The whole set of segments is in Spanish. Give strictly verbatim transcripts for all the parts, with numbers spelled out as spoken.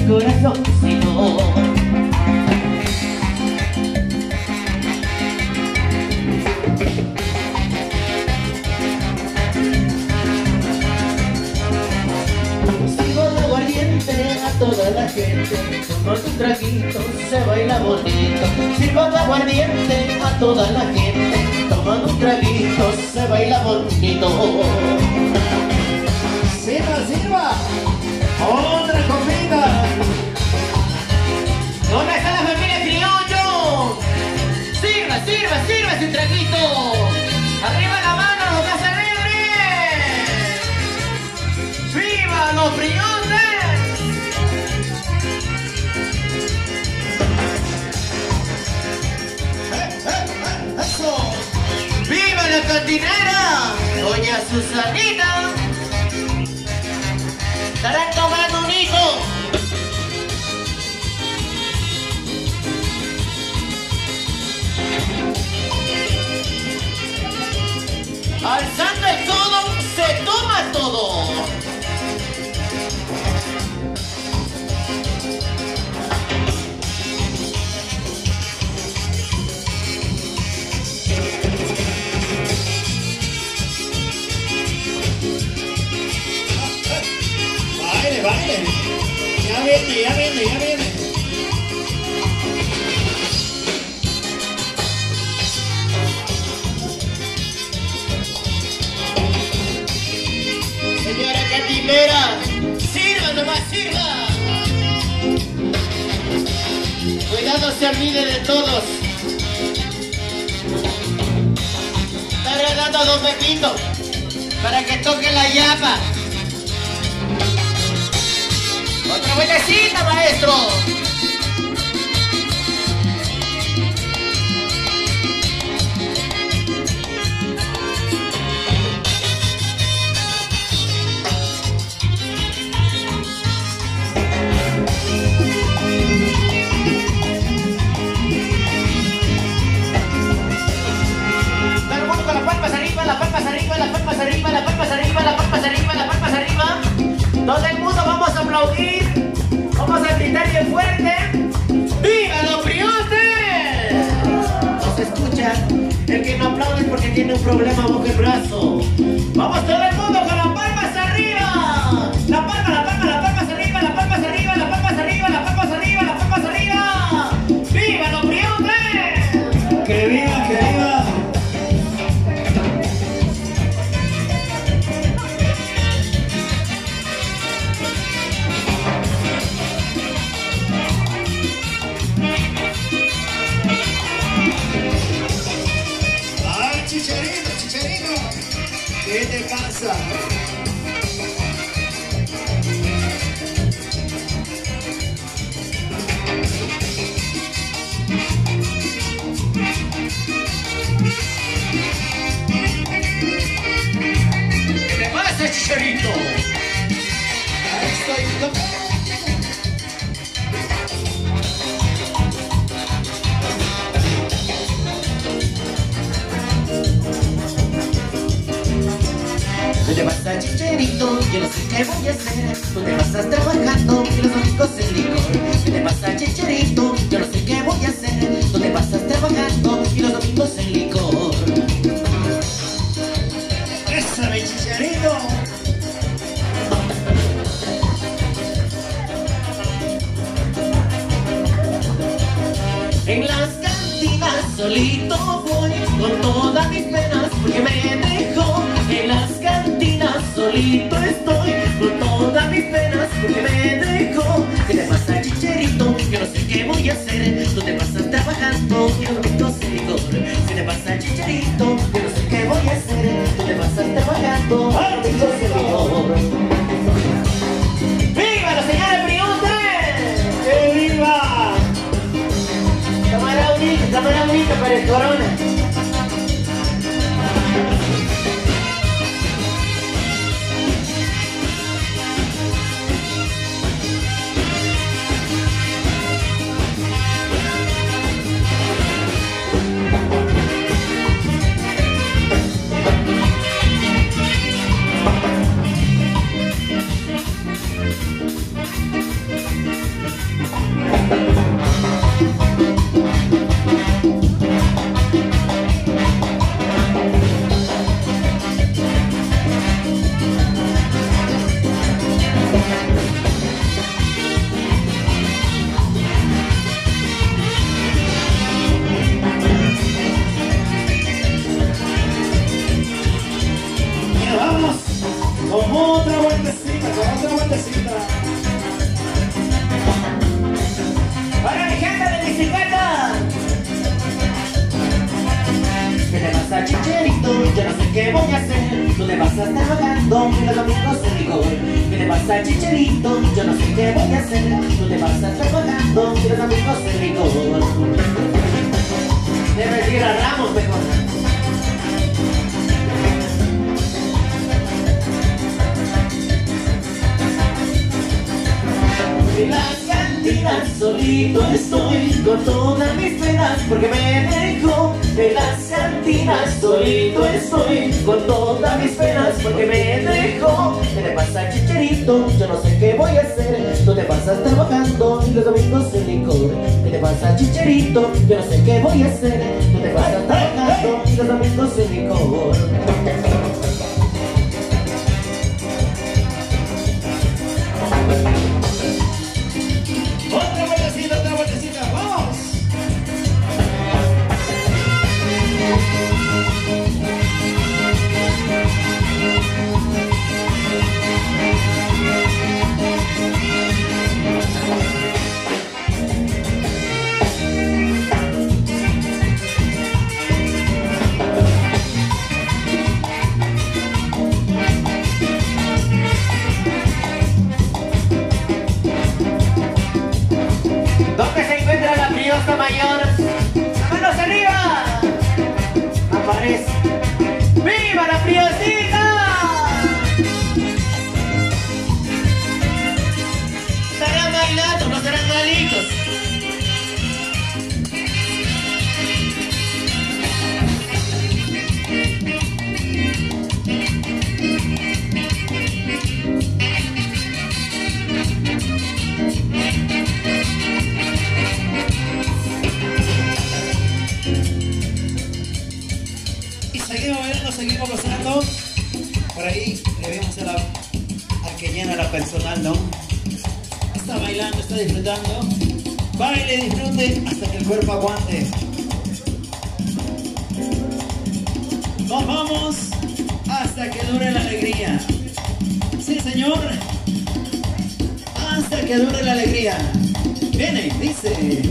corazoncito. Sirvo de aguardiente a toda la gente, con un traguito se baila bonito. Sirvo de aguardiente a toda la gente, tomando un traguito se baila bonito. ¡Sirva, sirva! ¡Otra copita! ¿Dónde está la familia Criollo? ¡Sirva, sirva, sirva ese traguito! ¡Arriba la mano, los más alegres! ¡Viva los briones! ¡Eh, eh, eh! ¡Eso! ¡Viva la cantinera! Doña Susanita. Estarán tomando un hijo. Alzando el codo, se toma todo. ¡Baile, baile! Ya viene, ya viene, ya viene. Señora cantinera, sirva nomás, sirva. Cuidado, se olvide de todos. Está regalando a Don Pepito para que toque la llama. ¡Otra vueltecita, maestro! Todo el mundo con las palmas arriba, las palmas arriba, las palmas arriba, las palmas arriba, las palmas arriba, las palmas arriba. Todo el mundo vamos a aplaudir, vamos a gritar bien fuerte. ¡Viva los briones! No se escucha. El que no aplaude es porque tiene un problema bajo el brazo. Vamos todo el mundo con las palmas arriba. La palma, la palma, las palmas arriba, las palmas arriba, las palmas arriba, las palmas arriba, las palmas arriba. ¡Viva los briones! ¡Que viva, que viva! ¡Ay, Chicharito, Chicharito! ¿Qué te pasa? ¿Qué te pasa, Chicharito? Ahí estoy. ¿Dónde vas a Chicharito? Yo no sé qué voy a hacer. ¿Dónde vas a estar trabajando? Y los domingos en licor. ¿Dónde vas a Chicharito? Yo no sé qué voy a hacer. ¿Dónde vas a estar trabajando? Y los domingos en licor. ¡Esa, mi Chicharito! En las cantinas solito voy con todas mis penas porque me dejó. En las cantinas solito estoy con todas mis penas porque me dejó. ¿Qué te pasa, Chicharito? Yo no sé qué voy a hacer. Tú te pasas trabajando y los domingos en licor. ¿Qué te pasa, Chicharito? Yo no sé qué voy a hacer. Tú te pasas trabajando y los domingos en licor. ¡Viva la señora Briones! ¡Que viva! Cámara bonita, cámara bonita para el corona. Yo no sé qué voy a hacer, tú te vas a estar vagando y los domingos en rigor. ¿Qué te pasa, chicherito? Yo no sé qué voy a hacer, tú te vas a estar vagando y los domingos en rigor. Debes ir a Ramos mejor. En las cantinas solito estoy con todas mis penas porque me dejó. En las cantinas solito estoy con todas mis penas porque me dejó. ¿Qué te pasa, chicherito? Yo no sé qué voy a hacer, tú te vas a estar bajando y los domingos en licor. ¿Qué te pasa, chicherito? Yo no sé qué voy a hacer, tú te vas a estar bajando y los domingos en licor. Otra vueltecita, otra vueltecita, vamos. ¿Dónde se encuentra la Priosta mayor? ¡Manos arriba! Aparece. ¡Viva la Priostita! Estarán bailando, no serán malitos. Seguimos bailando, seguimos gozando. Por ahí le vemos a la, al que llena la personal, ¿no? Está bailando, está disfrutando. Baile, disfrute hasta que el cuerpo aguante. Nos vamos hasta que dure la alegría. Sí, señor. Hasta que dure la alegría. Viene, dice.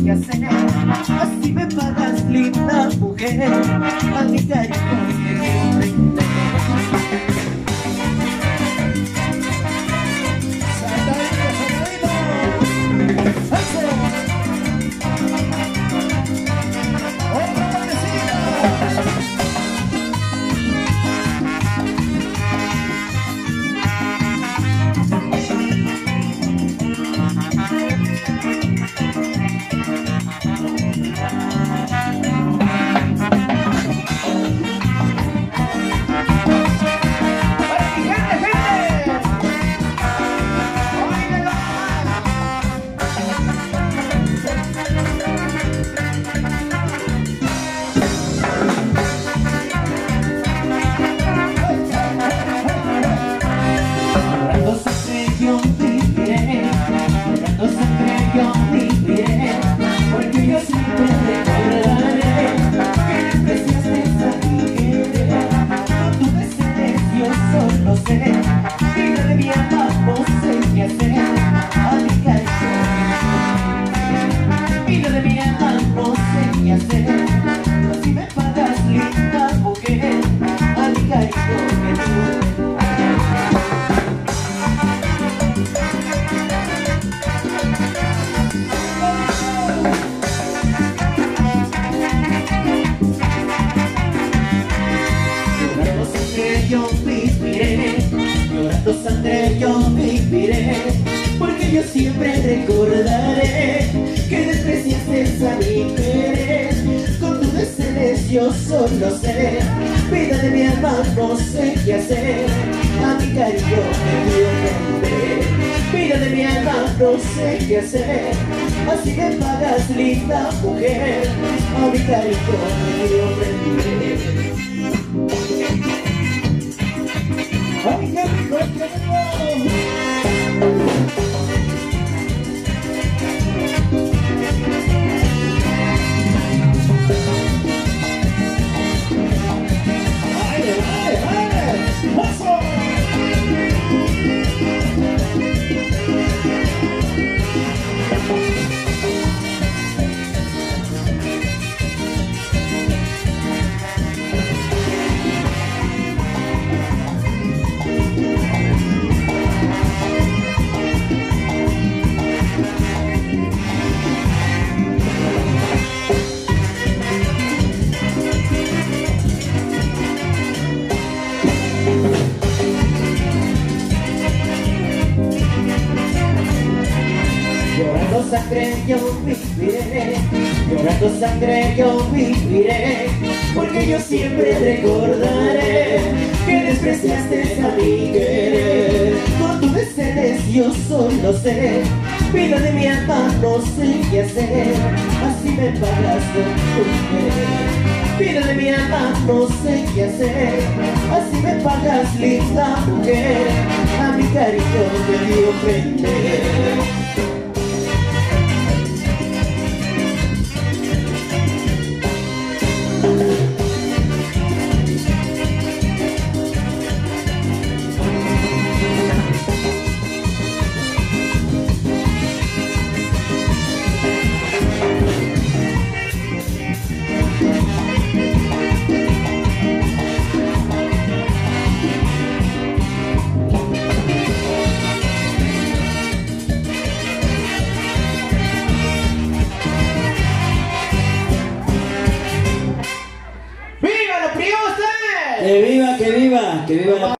qué hacer. Así me pagas, linda mujer, a mi cariño que siempre te yo viviré, llorando sangre yo viviré, porque yo siempre recordaré que despreciaste a mi querer. Con tu desprecio solo sé, vida de mi alma no sé qué hacer, a mi cariño me dio prender. Vida de mi alma no sé qué hacer, así me pagas, linda mujer, a mi cariño me dio prender. ¡Ay, qué rico, qué rico! ¡Ay, ay, ay! ¡Oso! Llorando sangre yo viviré, llorando sangre yo viviré, porque yo siempre recordaré que despreciaste a mi querer. Con tu desprecio solo sé, vida de mi alma no sé qué hacer, así me pagas con tu querer. Vida de mi alma no sé qué hacer, así me pagas, linda mujer, a mi cariño me dio prender. ¡Viva los priostes! ¡Que viva, que viva! ¡Que viva la...